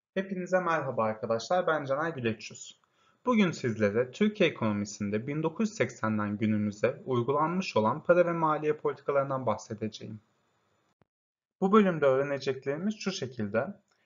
Hepinize merhaba arkadaşlar, ben Caner Güleçyüz. Bugün sizlere Türkiye ekonomisinde 1980'den günümüze uygulanmış olan para ve maliye politikalarından bahsedeceğim. Bu bölümde öğreneceklerimiz şu şekilde: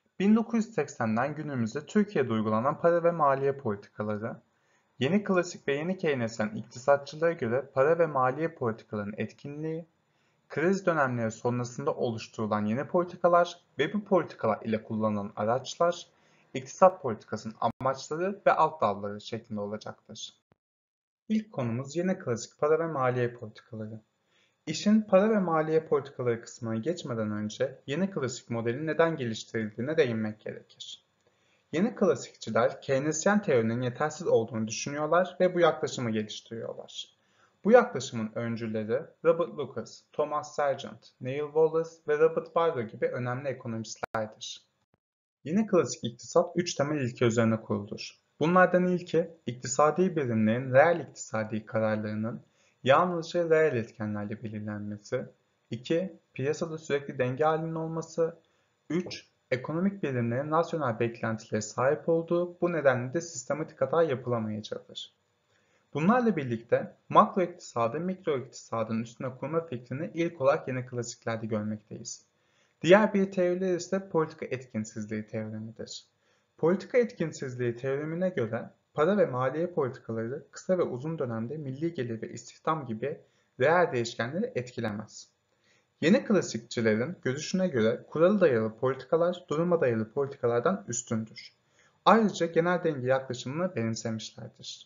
1980'den günümüze Türkiye'de uygulanan para ve maliye politikaları, yeni klasik ve yeni Keynesyen iktisatçılara göre para ve maliye politikalarının etkinliği, kriz dönemleri sonrasında oluşturulan yeni politikalar ve bu politikalar ile kullanılan araçlar, iktisat politikasının amaçları ve alt dalları şeklinde olacaktır. İlk konumuz yeni klasik para ve maliye politikaları. İşin para ve maliye politikaları kısmına geçmeden önce yeni klasik modelin neden geliştirildiğine değinmek gerekir. Yeni klasikçiler Keynesyen teorinin yetersiz olduğunu düşünüyorlar ve bu yaklaşımı geliştiriyorlar. Bu yaklaşımın öncüleri Robert Lucas, Thomas Sargent, Neil Wallace ve Robert Barro gibi önemli ekonomistlerdir. Yeni klasik iktisat üç temel ilke üzerine kuruludur. Bunlardan ilki, iktisadi birimlerin reel iktisadi kararlarının yalnızca reel etkenlerle belirlenmesi; 2. Piyasada sürekli denge halinin olması; 3. Ekonomik birimlerin rasyonel beklentilere sahip olduğu, bu nedenle de sistematik hata yapılamayacağıdır. Bunlarla birlikte makro iktisadı mikro iktisadın üstüne kurma fikrini ilk olarak yeni klasiklerde görmekteyiz. Diğer bir teoriler ise politika etkinsizliği teoremidir. Politika etkinsizliği teoremine göre para ve maliye politikaları kısa ve uzun dönemde milli gelir ve istihdam gibi reel değişkenleri etkilemez. Yeni klasikçilerin görüşüne göre kurala dayalı politikalar duruma dayalı politikalardan üstündür. Ayrıca genel denge yaklaşımını benimsemişlerdir.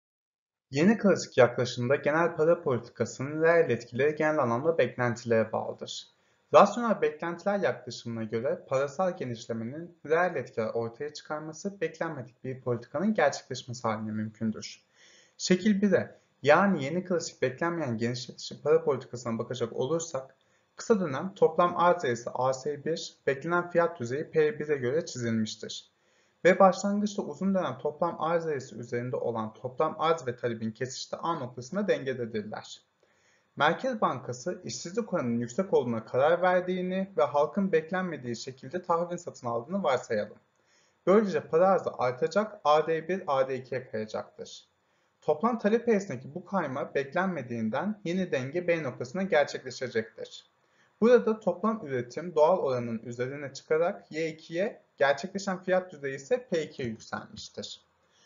Yeni klasik yaklaşımda genel para politikasının reel etkileri genel anlamda beklentilere bağlıdır. Rasyonel beklentiler yaklaşımına göre parasal genişlemenin reel etkiler ortaya çıkarması beklenmedik bir politikanın gerçekleşmesi haline mümkündür. Şekil 1'e, yani yeni klasik beklenmeyen genişletici para politikasına bakacak olursak, kısa dönem toplam arz eğrisi AS1, beklenen fiyat düzeyi P1'e göre çizilmiştir. Ve başlangıçta uzun dönem toplam arz eğrisi üzerinde olan toplam arz ve talebin kesiştiği A noktasında dengededirler. Merkez Bankası işsizlik oranının yüksek olduğuna karar verdiğini ve halkın beklenmediği şekilde tahvil satın aldığını varsayalım. Böylece para arzı artacak, AD1 AD2'ye kayacaktır. Toplam talep eğrisindeki bu kayma beklenmediğinden yeni denge B noktasına gerçekleşecektir. Burada toplam üretim doğal oranının üzerine çıkarak Y2'ye, gerçekleşen fiyat düzeyi ise P2'ye yükselmiştir.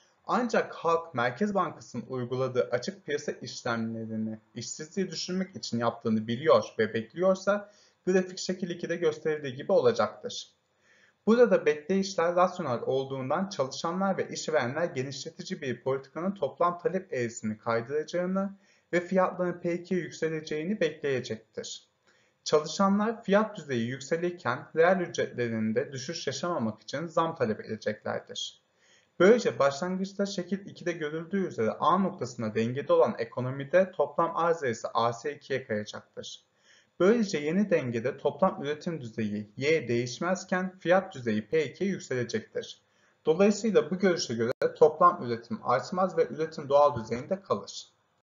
Ancak halk Merkez Bankası'nın uyguladığı açık piyasa işlemlerini işsizliği düşürmek için yaptığını biliyor ve bekliyorsa grafik şekil 2'de gösterildiği gibi olacaktır. Burada bekleyişler rasyonel olduğundan çalışanlar ve işverenler genişletici bir politikanın toplam talep eğrisini kaydıracağını ve fiyatların P2'ye yükseleceğini bekleyecektir. Çalışanlar fiyat düzeyi yükselirken reel ücretlerinde düşüş yaşamamak için zam talep edeceklerdir. Böylece başlangıçta şekil 2'de görüldüğü üzere A noktasında dengede olan ekonomide toplam arz eğrisi AS2'ye kayacaktır. Böylece yeni dengede toplam üretim düzeyi Y değişmezken fiyat düzeyi P2'ye yükselecektir. Dolayısıyla bu görüşe göre toplam üretim artmaz ve üretim doğal düzeyinde kalır.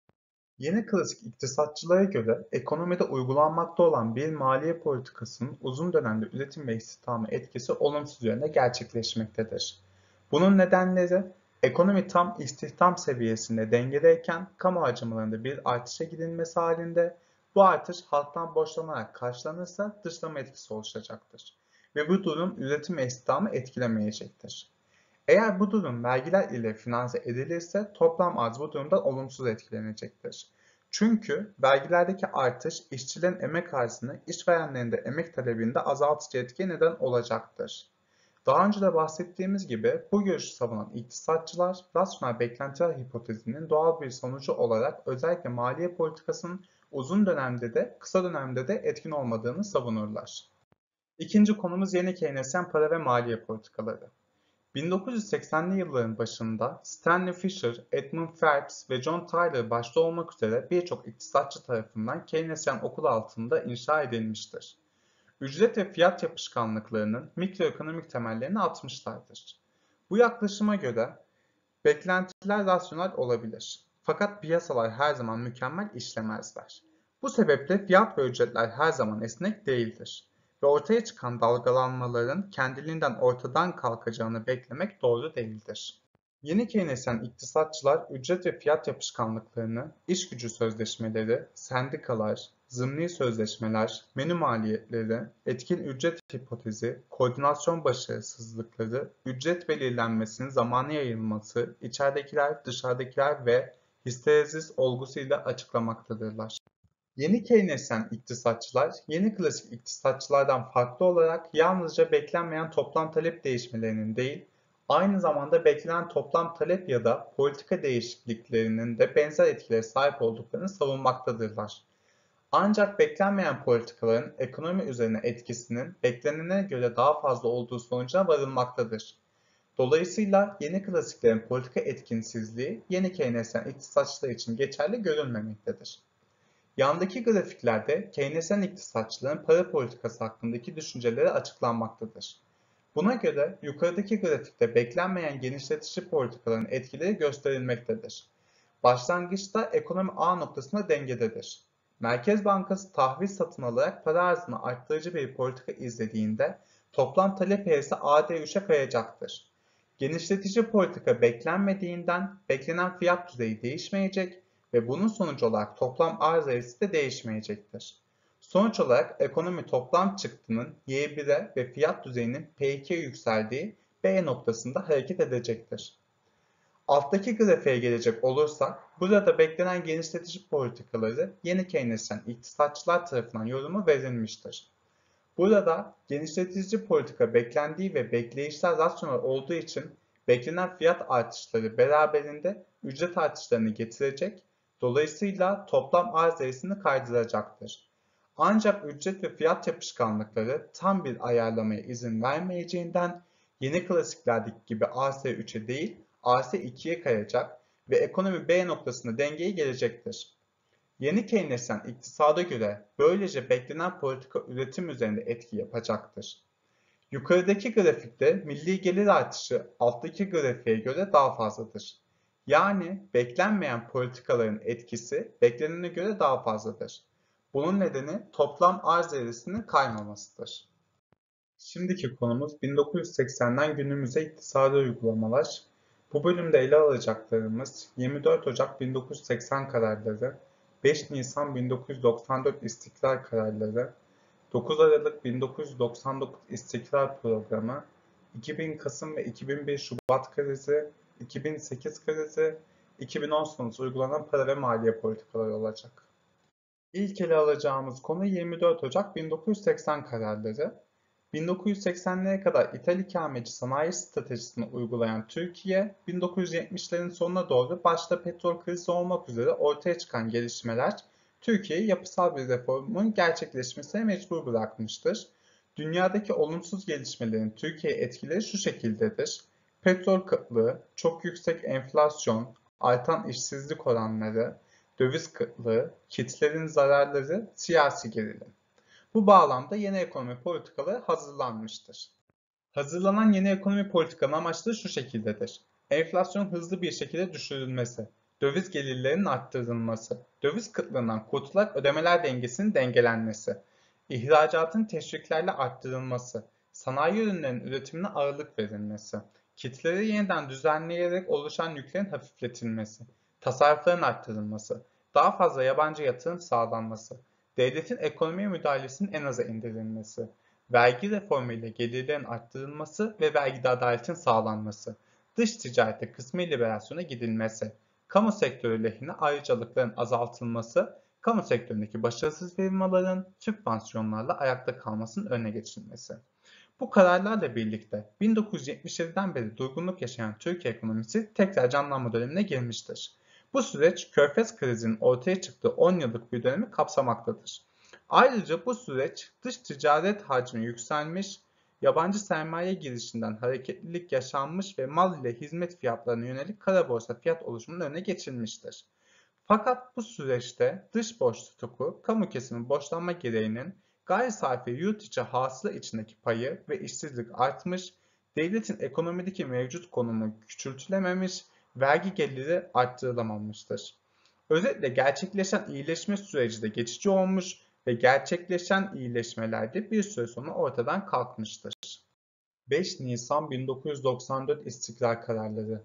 Yeni klasik iktisatçılara göre ekonomide uygulanmakta olan bir maliye politikasının uzun dönemde üretim ve istihdama etkisi olumsuz yönde gerçekleşmektedir. Bunun nedenleri, ekonomi tam istihdam seviyesinde dengedeyken kamu harcamalarında bir artışa gidilmesi halinde bu artış halktan borçlanarak karşılanırsa dışlama etkisi oluşacaktır ve bu durum üretim ve istihdamı etkilemeyecektir. Eğer bu durum vergiler ile finanse edilirse toplam arz bu durumdan olumsuz etkilenecektir. Çünkü vergilerdeki artış işçilerin emek arzını, işverenlerin de emek talebinde azaltıcı etkiye neden olacaktır. Daha önce de bahsettiğimiz gibi bu görüşü savunan iktisatçılar, rasyonel beklentiler hipotezinin doğal bir sonucu olarak özellikle maliye politikasının uzun dönemde de kısa dönemde de etkin olmadığını savunurlar. İkinci konumuz yeni Keynesyen para ve maliye politikaları. 1980'li yılların başında Stanley Fischer, Edmund Phelps ve John Tyler başta olmak üzere birçok iktisatçı tarafından Keynesyen okul altında inşa edilmiştir. Ücret ve fiyat yapışkanlıklarının mikroekonomik temellerini atmışlardır. Bu yaklaşıma göre beklentiler rasyonel olabilir. Fakat piyasalar her zaman mükemmel işlemezler. Bu sebeple fiyat ve ücretler her zaman esnek değildir. ve ortaya çıkan dalgalanmaların kendiliğinden ortadan kalkacağını beklemek doğru değildir. Yeni Keynesyen iktisatçılar ücret ve fiyat yapışkanlıklarını, iş gücü sözleşmeleri, sendikalar, zımni sözleşmeler, menü maliyetleri, etkin ücret hipotezi, koordinasyon başarısızlıkları, ücret belirlenmesinin zamana yayılması, içeridekiler, dışarıdakiler ve histerezis olgusuyla açıklamaktadırlar. Yeni Keynesyen iktisatçılar, yeni klasik iktisatçılardan farklı olarak yalnızca beklenmeyen toplam talep değişmelerinin değil, aynı zamanda beklenen toplam talep ya da politika değişikliklerinin de benzer etkilere sahip olduklarını savunmaktadırlar. Ancak beklenmeyen politikaların ekonomi üzerine etkisinin beklenene göre daha fazla olduğu sonucuna varılmaktadır. Dolayısıyla yeni klasiklerin politika etkinsizliği yeni Keynesyen iktisatçılar için geçerli görülmemektedir. Yandaki grafiklerde Keynesyen iktisatçıların para politikası hakkındaki düşünceleri açıklanmaktadır. Buna göre yukarıdaki grafikte beklenmeyen genişletici politikaların etkileri gösterilmektedir. Başlangıçta ekonomi A noktasında dengededir. Merkez Bankası tahvil satın alarak para arzını arttırıcı bir politika izlediğinde toplam talep eğrisi AD3'e kayacaktır. Genişletici politika beklenmediğinden beklenen fiyat düzeyi değişmeyecek ve bunun sonucu olarak toplam arz eğrisi de değişmeyecektir. Sonuç olarak ekonomi toplam çıktının Y1'e ve fiyat düzeyinin P2'ye yükseldiği B noktasında hareket edecektir. Alttaki grafiğe gelecek olursak, burada beklenen genişletici politikaları yeni Keynesyen iktisatçılar tarafından yorumu verilmiştir. Burada genişletici politika beklendiği ve bekleyişler rasyonel olduğu için beklenen fiyat artışları beraberinde ücret artışlarını getirecek, dolayısıyla toplam arz eğrisini kaydıracaktır. Ancak ücret ve fiyat yapışkanlıkları tam bir ayarlamaya izin vermeyeceğinden yeni klasiklerdeki gibi AS3'e değil AS2'ye kayacak ve ekonomi B noktasında dengeye gelecektir. Yeni Keynesyen iktisada göre böylece beklenen politika üretim üzerinde etki yapacaktır. Yukarıdaki grafikte milli gelir artışı alttaki grafiğe göre daha fazladır. Yani beklenmeyen politikaların etkisi beklenene göre daha fazladır. Bunun nedeni toplam arz eğrisinin kaymamasıdır. Şimdiki konumuz 1980'den günümüze iktisadi uygulamalar. Bu bölümde ele alacaklarımız 24 Ocak 1980 kararları, 5 Nisan 1994 İstiklal Kararları, 9 Aralık 1999 İstikrar Programı, 2000 Kasım ve 2001 Şubat krizi, 2008 krizi, 2010 sonrası uygulanan para ve maliye politikaları olacak. İlk ele alacağımız konu 24 Ocak 1980 kararları. 1980'lere kadar ithal ikameci sanayi stratejisini uygulayan Türkiye, 1970'lerin sonuna doğru başta petrol krizi olmak üzere ortaya çıkan gelişmeler Türkiye'yi yapısal bir reformun gerçekleşmesine mecbur bırakmıştır. Dünyadaki olumsuz gelişmelerin Türkiye etkileri şu şekildedir. Petrol kıtlığı, çok yüksek enflasyon, artan işsizlik oranları, döviz kıtlığı, kitlerin zararları, siyasi gerilim. Bu bağlamda yeni ekonomi politikaları hazırlanmıştır. Hazırlanan yeni ekonomi politikalarının amaçları şu şekildedir. Enflasyon hızlı bir şekilde düşürülmesi, döviz gelirlerinin arttırılması, döviz kıtlığından kurtularak ödemeler dengesinin dengelenmesi, ihracatın teşviklerle arttırılması, sanayi ürünlerinin üretimine ağırlık verilmesi, kitleleri yeniden düzenleyerek oluşan yüklerin hafifletilmesi, tasarrufların arttırılması, daha fazla yabancı yatırım sağlanması, devletin ekonomiye müdahalesinin en aza indirilmesi, vergi reformu ile gelirlerin arttırılması ve vergide adaletin sağlanması, dış ticarette kısmi liberasyona gidilmesi, kamu sektörü lehine ayrıcalıkların azaltılması, kamu sektöründeki başarısız firmaların sübvansiyonlarla ayakta kalmasının önüne geçilmesi. Bu kararlarla birlikte 1977'den beri durgunluk yaşayan Türkiye ekonomisi tekrar canlanma dönemine girmiştir. Bu süreç Körfez krizinin ortaya çıktığı 10 yıllık bir dönemi kapsamaktadır. Ayrıca bu süreç dış ticaret hacmi yükselmiş, yabancı sermaye girişinden hareketlilik yaşanmış ve mal ile hizmet fiyatlarına yönelik kara borsa fiyat oluşumunun önüne geçilmiştir. Fakat bu süreçte dış borç stoku, kamu kesimi borçlanma gereğinin gayri safi yurt içi hasıla içindeki payı ve işsizlik artmış, devletin ekonomideki mevcut konumu küçültülememiş, vergi geliri arttırılamamıştır. Özetle gerçekleşen iyileşme süreci de geçici olmuş, ve gerçekleşen iyileşmelerde bir süre sonra ortadan kalkmıştır. 5 Nisan 1994 istikrar kararları.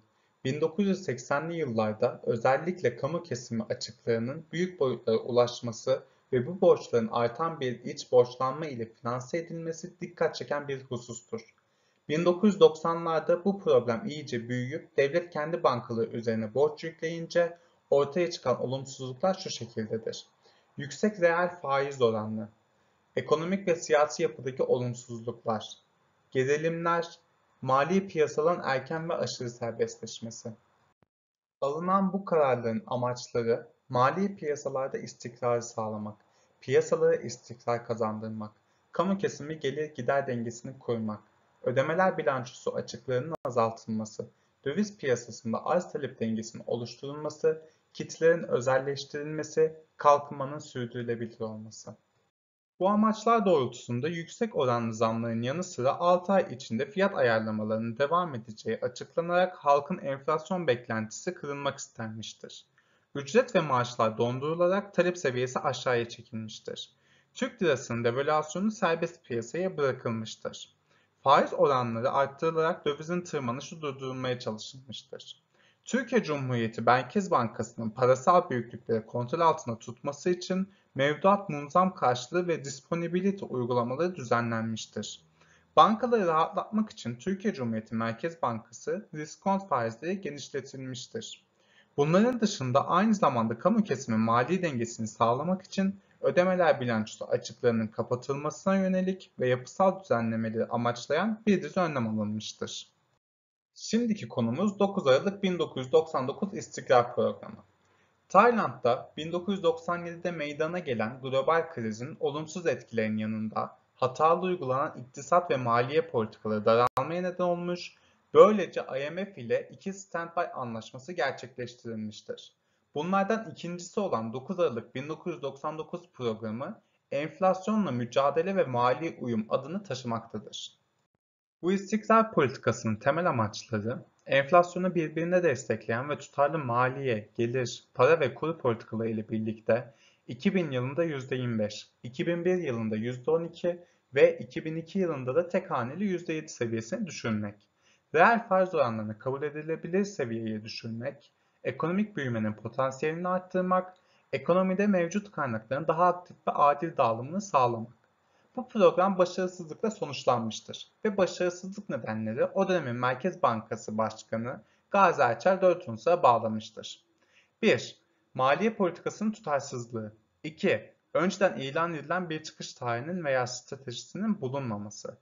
1980'li yıllarda özellikle kamu kesimi açıklarının büyük boyutlara ulaşması ve bu borçların artan bir iç borçlanma ile finanse edilmesi dikkat çeken bir husustur. 1990'larda bu problem iyice büyüyüp devlet kendi bankaları üzerine borç yükleyince ortaya çıkan olumsuzluklar şu şekildedir. Yüksek reel faiz oranı, ekonomik ve siyasi yapıdaki olumsuzluklar, gerilimler, mali piyasaların erken ve aşırı serbestleşmesi. Alınan bu kararların amaçları mali piyasalarda istikrarı sağlamak, piyasalara istikrar kazandırmak, kamu kesimi gelir gider dengesini korumak, ödemeler bilançosu açıklarının azaltılması, döviz piyasasında arz talep dengesinin oluşturulması, kitlerin özelleştirilmesi, kalkınmanın sürdürülebilir olması. Bu amaçlar doğrultusunda yüksek oranlı zamların yanı sıra 6 ay içinde fiyat ayarlamalarının devam edeceği açıklanarak halkın enflasyon beklentisi kırılmak istenmiştir. Ücret ve maaşlar dondurularak talep seviyesi aşağıya çekilmiştir. Türk lirasının devalüasyonu serbest piyasaya bırakılmıştır. Faiz oranları arttırılarak dövizin tırmanışı durdurulmaya çalışılmıştır. Türkiye Cumhuriyeti Merkez Bankası'nın parasal büyüklükleri kontrol altında tutması için mevduat munzam karşılığı ve disponibilite uygulamaları düzenlenmiştir. Bankaları rahatlatmak için Türkiye Cumhuriyeti Merkez Bankası diskont faizleri genişletilmiştir. Bunların dışında aynı zamanda kamu kesimi mali dengesini sağlamak için ödemeler bilançosu açıklarının kapatılmasına yönelik ve yapısal düzenlemeleri amaçlayan bir dizi önlem alınmıştır. Şimdiki konumuz 9 Aralık 1999 İstikrar Programı. Tayland'da 1997'de meydana gelen global krizin olumsuz etkilerinin yanında hatalı uygulanan iktisat ve maliye politikaları daralmaya neden olmuş, böylece IMF ile iki standby anlaşması gerçekleştirilmiştir. Bunlardan ikincisi olan 9 Aralık 1999 programı, enflasyonla mücadele ve mali uyum adını taşımaktadır. Bu istikrar politikasının temel amaçları, enflasyonu birbirine destekleyen ve tutarlı maliye, gelir, para ve kur politikaları ile birlikte 2000 yılında %25, 2001 yılında %12 ve 2002 yılında da tek haneli %7 seviyesine düşürmek, reel faiz oranlarını kabul edilebilir seviyeye düşürmek, ekonomik büyümenin potansiyelini arttırmak, ekonomide mevcut kaynakların daha aktif ve adil dağılımını sağlamak. Bu program başarısızlıkla sonuçlanmıştır ve başarısızlık nedenleri o dönemin Merkez Bankası Başkanı Gazi Erçel 4 unsura bağlamıştır. 1. Maliye politikasının tutarsızlığı. 2. Önceden ilan edilen bir çıkış tarihinin veya stratejisinin bulunmaması.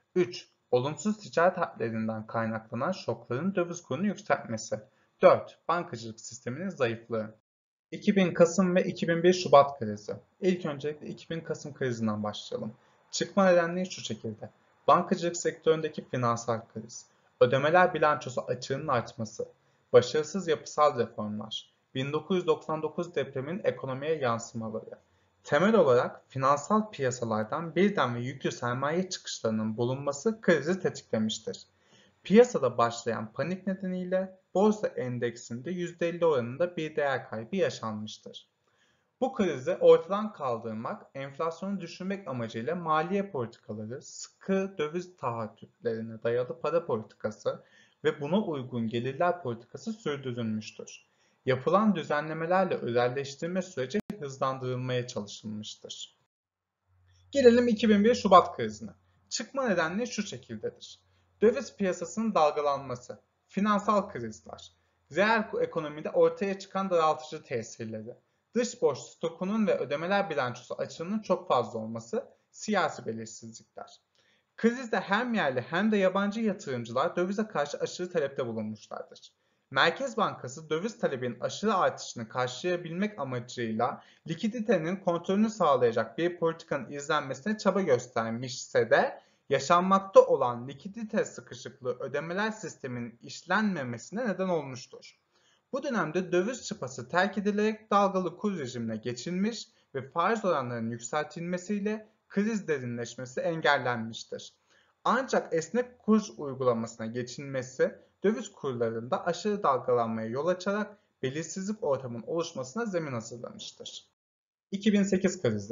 3. Olumsuz ticaret harplerinden kaynaklanan şokların döviz kurunu yükseltmesi. 4. Bankacılık sisteminin zayıflığı. 2000 Kasım ve 2001 Şubat krizi. İlk öncelikle 2000 Kasım krizinden başlayalım. Çıkma nedenleri şu şekilde. Bankacılık sektöründeki finansal kriz, ödemeler bilançosu açığının artması, başarısız yapısal reformlar, 1999 depremin ekonomiye yansımaları. Temel olarak finansal piyasalardan birden ve yüklü sermaye çıkışlarının bulunması krizi tetiklemiştir. Piyasada başlayan panik nedeniyle borsa endeksinde %50 oranında bir değer kaybı yaşanmıştır. Bu krizi ortadan kaldırmak, enflasyonu düşürmek amacıyla maliye politikaları, sıkı döviz taahhütlerine dayalı para politikası ve buna uygun gelirler politikası sürdürülmüştür. Yapılan düzenlemelerle özelleştirme süreci hızlandırılmaya çalışılmıştır. Gelelim 2001 Şubat krizine. Çıkma nedenleri şu şekildedir. Döviz piyasasının dalgalanması, finansal krizler, reel ekonomide ortaya çıkan daraltıcı tesirleri, dış borç stokunun ve ödemeler bilançosu açığının çok fazla olması, siyasi belirsizlikler. Krizde hem yerli hem de yabancı yatırımcılar dövize karşı aşırı talepte bulunmuşlardır. Merkez Bankası döviz talebinin aşırı artışını karşılayabilmek amacıyla likiditenin kontrolünü sağlayacak bir politikanın izlenmesine çaba göstermişse de yaşanmakta olan likidite sıkışıklığı ödemeler sisteminin işlenmemesine neden olmuştur. Bu dönemde döviz çıpası terk edilerek dalgalı kur rejimine geçilmiş ve faiz oranlarının yükseltilmesiyle kriz derinleşmesi engellenmiştir. Ancak esnek kur uygulamasına geçilmesi döviz kurlarında aşırı dalgalanmaya yol açarak belirsizlik ortamının oluşmasına zemin hazırlamıştır. 2008 krizi.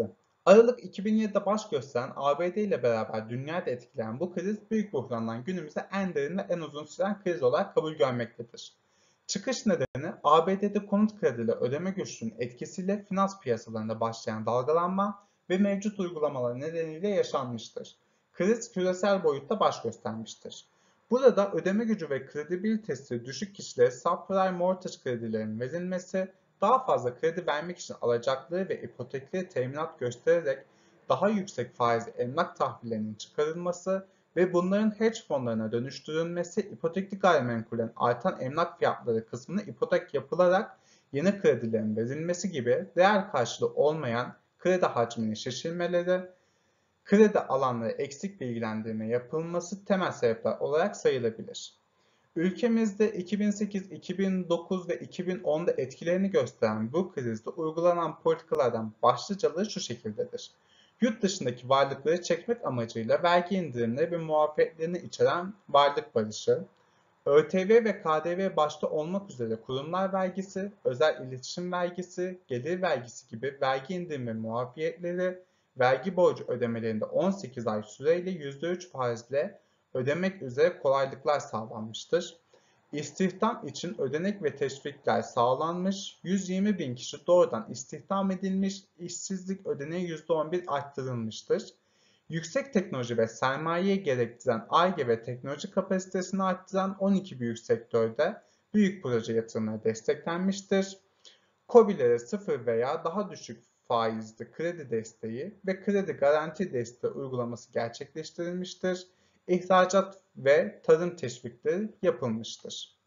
Aralık 2007'de baş gösteren ABD ile beraber dünyayı da etkileyen bu kriz büyük buhrandan günümüze en derin ve en uzun süren kriz olarak kabul görmektedir. Çıkış nedeni ABD'de konut krediyle ödeme güçlüğünün etkisiyle finans piyasalarında başlayan dalgalanma ve mevcut uygulamalar nedeniyle yaşanmıştır. Kriz küresel boyutta baş göstermiştir. Burada ödeme gücü ve kredibilitesi düşük kişilere subprime mortgage kredilerinin verilmesi, daha fazla kredi vermek için alacakları ve ipotekleri teminat göstererek daha yüksek faizli emlak tahvillerinin çıkarılması ve bunların hedge fonlarına dönüştürülmesi, ipotekli gayrimenkullerin artan emlak fiyatları kısmını ipotek yapılarak yeni kredilerin verilmesi gibi değer karşılığı olmayan kredi hacminin şişirmeleri, kredi alanları eksik bilgilendirme yapılması temel sebepler olarak sayılabilir. Ülkemizde 2008, 2009 ve 2010'da etkilerini gösteren bu krizde uygulanan politikalardan başlıcaları şu şekildedir. Yurt dışındaki varlıkları çekmek amacıyla vergi indirimleri ve muafiyetlerini içeren varlık barışı, ÖTV ve KDV başta olmak üzere kurumlar vergisi, özel iletişim vergisi, gelir vergisi gibi vergi indirimi muafiyetleri, vergi borcu ödemelerinde 18 ay süreyle %3 faizle ödemek üzere kolaylıklar sağlanmıştır. İstihdam için ödenek ve teşvikler sağlanmış, 120 bin kişi doğrudan istihdam edilmiş, işsizlik ödeneği %11 arttırılmıştır. Yüksek teknoloji ve sermayeyi gerektiren Ar-Ge ve teknoloji kapasitesini arttıran 12 büyük sektörde büyük proje yatırımları desteklenmiştir. KOBİ'lere sıfır veya daha düşük faizli kredi desteği ve kredi garanti desteği uygulaması gerçekleştirilmiştir. İhracat ve tarım teşvikleri yapılmıştır.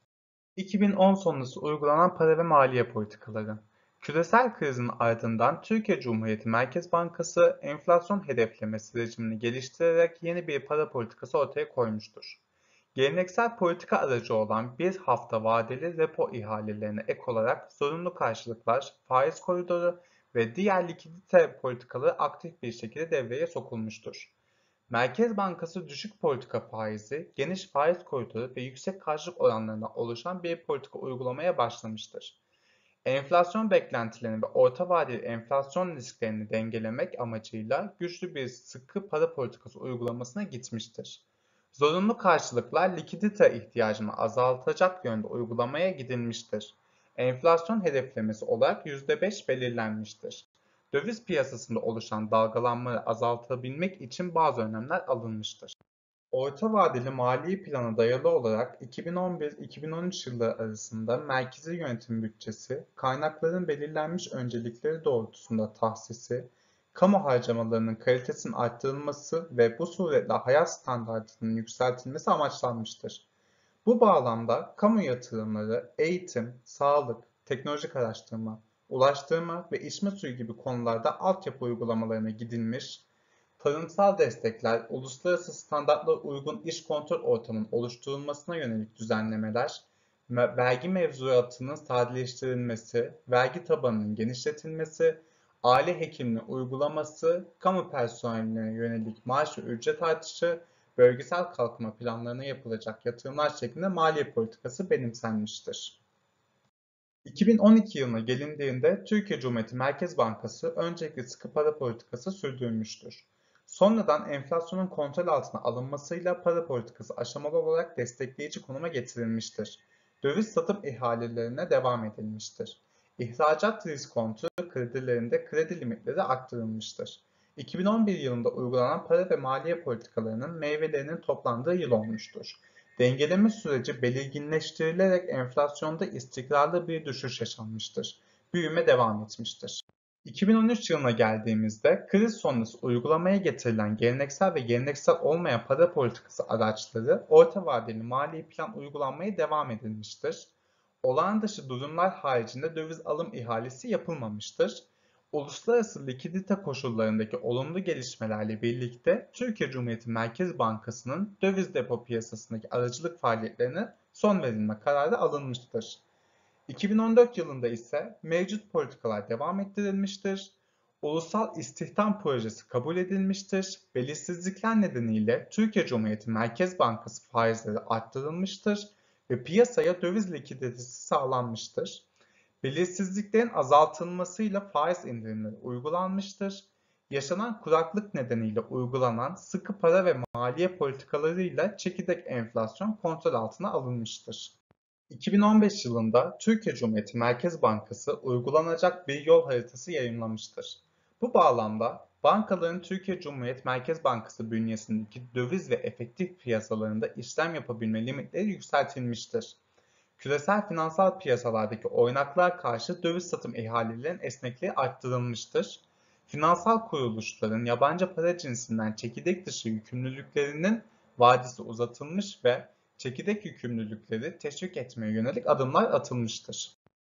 2010 sonrası uygulanan para ve maliye politikaları. Küresel krizin ardından Türkiye Cumhuriyeti Merkez Bankası enflasyon hedeflemesi rejimini geliştirerek yeni bir para politikası ortaya koymuştur. Geleneksel politika aracı olan bir hafta vadeli repo ihalelerine ek olarak zorunlu karşılıklar, faiz koridoru ve diğer likidite politikaları aktif bir şekilde devreye sokulmuştur. Merkez Bankası düşük politika faizi, geniş faiz koridoru ve yüksek karşılık oranlarından oluşan bir politika uygulamaya başlamıştır. Enflasyon beklentilerini ve orta vadeli enflasyon risklerini dengelemek amacıyla güçlü bir sıkı para politikası uygulamasına gitmiştir. Zorunlu karşılıklar likidite ihtiyacını azaltacak yönde uygulamaya gidilmiştir. Enflasyon hedeflemesi olarak %5 belirlenmiştir. Döviz piyasasında oluşan dalgalanmayı azaltabilmek için bazı önlemler alınmıştır. Orta vadeli mali plana dayalı olarak 2011-2013 yılları arasında merkezi yönetim bütçesi, kaynakların belirlenmiş öncelikleri doğrultusunda tahsisi, kamu harcamalarının kalitesinin arttırılması ve bu suretle hayat standartının yükseltilmesi amaçlanmıştır. Bu bağlamda kamu yatırımları, eğitim, sağlık, teknolojik araştırma, ulaştırma ve içme suyu gibi konularda altyapı uygulamalarına gidilmiş, tarımsal destekler, uluslararası standartlara uygun iş kontrol ortamının oluşturulmasına yönelik düzenlemeler, vergi mevzuatının sadeleştirilmesi, vergi tabanının genişletilmesi, aile hekimliği uygulaması, kamu personeline yönelik maaş ve ücret artışı, bölgesel kalkınma planlarına yapılacak yatırımlar şeklinde maliye politikası benimsenmiştir. 2012 yılına gelindiğinde Türkiye Cumhuriyeti Merkez Bankası öncelikle sıkı para politikası sürdürmüştür. Sonradan enflasyonun kontrol altına alınmasıyla para politikası aşamalı olarak destekleyici konuma getirilmiştir. Döviz satım ihalelerine devam edilmiştir. İhracat risk kontrolü kredilerinde kredi limitleri arttırılmıştır. 2011 yılında uygulanan para ve maliye politikalarının meyvelerinin toplandığı yıl olmuştur. Dengeleme süreci belirginleştirilerek enflasyonda istikrarlı bir düşüş yaşanmıştır. Büyüme devam etmiştir. 2013 yılına geldiğimizde kriz sonrası uygulamaya getirilen geleneksel ve geleneksel olmayan para politikası araçları orta vadeli mali plan uygulanmaya devam edilmiştir. Olağan dışı durumlar haricinde döviz alım ihalesi yapılmamıştır. Uluslararası likidite koşullarındaki olumlu gelişmelerle birlikte Türkiye Cumhuriyeti Merkez Bankası'nın döviz depo piyasasındaki aracılık faaliyetlerine son verilme kararı alınmıştır. 2014 yılında ise mevcut politikalar devam ettirilmiştir. Ulusal İstihdam Projesi kabul edilmiştir. Belirsizlikler nedeniyle Türkiye Cumhuriyeti Merkez Bankası faizleri arttırılmıştır ve piyasaya döviz likiditesi sağlanmıştır. Belirsizliklerin azaltılmasıyla faiz indirimleri uygulanmıştır. Yaşanan kuraklık nedeniyle uygulanan sıkı para ve maliye politikalarıyla çekirdek enflasyon kontrol altına alınmıştır. 2015 yılında Türkiye Cumhuriyeti Merkez Bankası uygulanacak bir yol haritası yayımlamıştır. Bu bağlamda bankaların Türkiye Cumhuriyet Merkez Bankası bünyesindeki döviz ve efektif piyasalarında işlem yapabilme limitleri yükseltilmiştir. Küresel finansal piyasalardaki oynaklığa karşı döviz satım ihalelerinin esnekliği arttırılmıştır. Finansal kuruluşların yabancı para cinsinden çekirdek dışı yükümlülüklerinin vadesi uzatılmış ve çekirdek yükümlülükleri teşvik etmeye yönelik adımlar atılmıştır.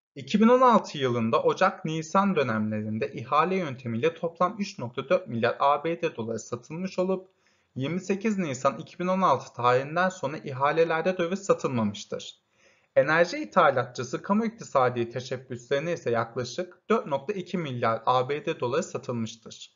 2016 yılında Ocak-Nisan dönemlerinde ihale yöntemiyle toplam 3,4 milyar ABD doları satılmış olup 28 Nisan 2016 tarihinden sonra ihalelerde döviz satılmamıştır. Enerji ithalatçısı kamu iktisadi teşebbüslerine ise yaklaşık 4,2 milyar ABD doları satılmıştır.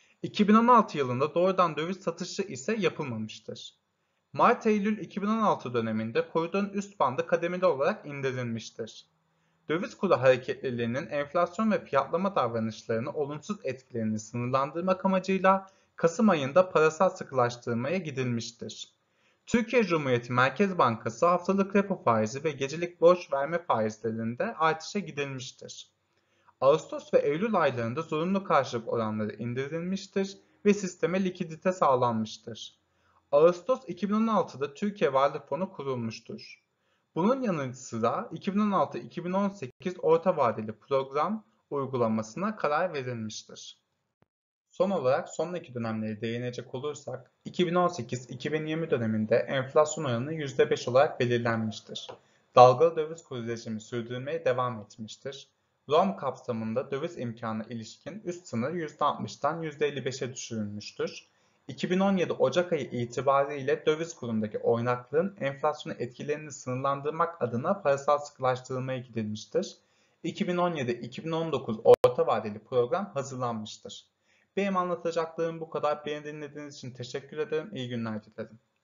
2016 yılında doğrudan döviz satışı ise yapılmamıştır. Mart-Eylül 2016 döneminde koridorun üst bandı kademeli olarak indirilmiştir. Döviz kuru hareketliliğinin enflasyon ve fiyatlama davranışlarını olumsuz etkilerini sınırlandırmak amacıyla Kasım ayında parasal sıkılaştırmaya gidilmiştir. Türkiye Cumhuriyeti Merkez Bankası haftalık repo faizi ve gecelik borç verme faizlerinde artışa gidilmiştir. Ağustos ve Eylül aylarında zorunlu karşılık oranları indirilmiştir ve sisteme likidite sağlanmıştır. Ağustos 2016'da Türkiye Varlık Fonu kurulmuştur. Bunun yanı sıra 2016-2018 orta vadeli program uygulamasına karar verilmiştir. Son olarak sonraki dönemlere değinecek olursak, 2018-2020 döneminde enflasyon oranı %5 olarak belirlenmiştir. Dalgalı döviz kuru rejimi sürdürülmeye devam etmiştir. ROM kapsamında döviz imkanı ilişkin üst sınır %60'dan %55'e düşürülmüştür. 2017 Ocak ayı itibariyle döviz kurundaki oynaklığın enflasyonu etkilerini sınırlandırmak adına parasal sıkılaştırılmaya gidilmiştir. 2017-2019 orta vadeli program hazırlanmıştır. Benim anlatacaklarım bu kadar. Beni dinlediğiniz için teşekkür ederim. İyi günler dilerim.